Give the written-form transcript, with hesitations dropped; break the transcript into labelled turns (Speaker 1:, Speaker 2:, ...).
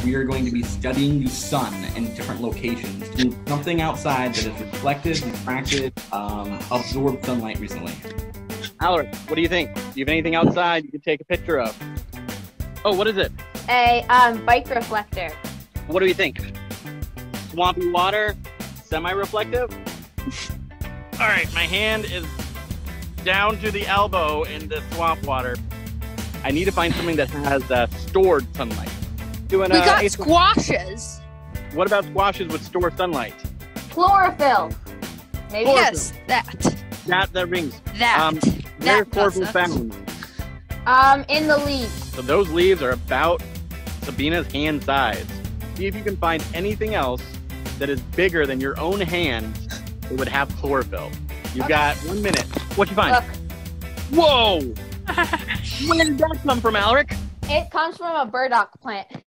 Speaker 1: we are going to be studying the sun in different locations. Do something outside that is reflected, refracted, absorbed sunlight recently.
Speaker 2: Alaric, what do you think? Do you have anything outside you could take a picture of? Oh, what is it?
Speaker 3: A bike reflector.
Speaker 2: What do you think? Swampy water, semi-reflective? All right, my hand is down to the elbow in the swamp water. I need to find something that has stored sunlight.
Speaker 4: We got squashes.
Speaker 2: What about squashes with stored sunlight?
Speaker 3: Chlorophyll. Maybe.
Speaker 4: Yes, that.
Speaker 2: That rings.
Speaker 4: That.
Speaker 2: Where's
Speaker 4: That
Speaker 2: chlorophyll
Speaker 4: doesn't.
Speaker 2: found?
Speaker 3: In the leaves.
Speaker 2: So those leaves are about Sabina's hand size. See if you can find anything else that is bigger than your own hand that would have chlorophyll. You've got 1 minute. What'd you find?
Speaker 3: Look,
Speaker 2: Whoa! Where did that come from, Alaric?
Speaker 3: it comes from a burdock plant.